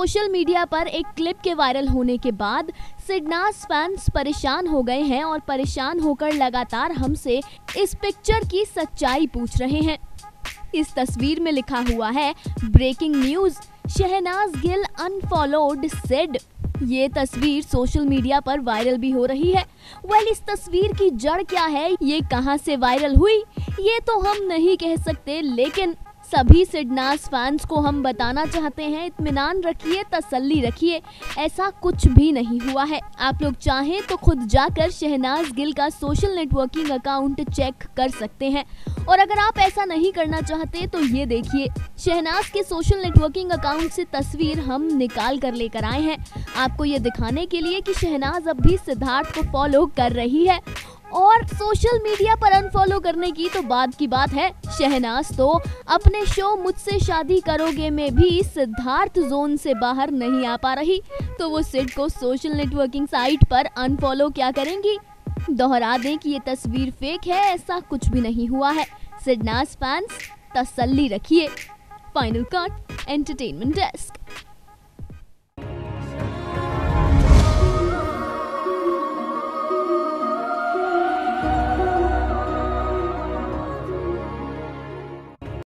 Social media पर एक clip के वायरल होने के बाद सिडनाज फैंस परेशान हो गए हैं और परेशान होकर लगातार हमसे इस पिक्चर की सच्चाई पूछ रहे हैं। इस तस्वीर में लिखा हुआ है breaking news, Shehnaaz Gill unfollowed Sid. ये तस्वीर सोशल मीडिया पर वायरल भी हो रही है। इस तस्वीर की जड़ क्या है, ये कहां से वायरल हुई, ये तो हम नहीं कह सकते, लेकिन सभी सिडनाज फैंस को हम बताना चाहते हैं, इत्मीनान रखिए, तसल्ली रखिए, ऐसा कुछ भी नहीं हुआ है। आप लोग चाहें तो खुद जाकर शहनाज गिल का सोशल नेटवर्किंग अकाउंट चेक कर सकते हैं। और अगर आप ऐसा नहीं करना चाहते तो ये देखिए, शहनाज के सोशल नेटवर्किंग अकाउंट से तस्वीर हम निकाल कर लेकर आए हैं, आपको ये दिखाने के लिए कि शहनाज अब भी सिद्धार्थ को फॉलो कर रही है। और सोशल मीडिया पर अनफॉलो करने की तो बाद की बात है। शहनाज तो अपने शो मुझसे शादी करोगे में भी सिद्धार्थ जोन से बाहर नहीं आ पा रही, तो वो सिड को सोशल नेटवर्किंग साइट पर अनफॉलो क्या करेंगी। दोहरा दें कि ये तस्वीर फेक है, ऐसा कुछ भी नहीं हुआ है। सिडनाज फैंस तसल्ली रखिए। Final cut entertainment desk.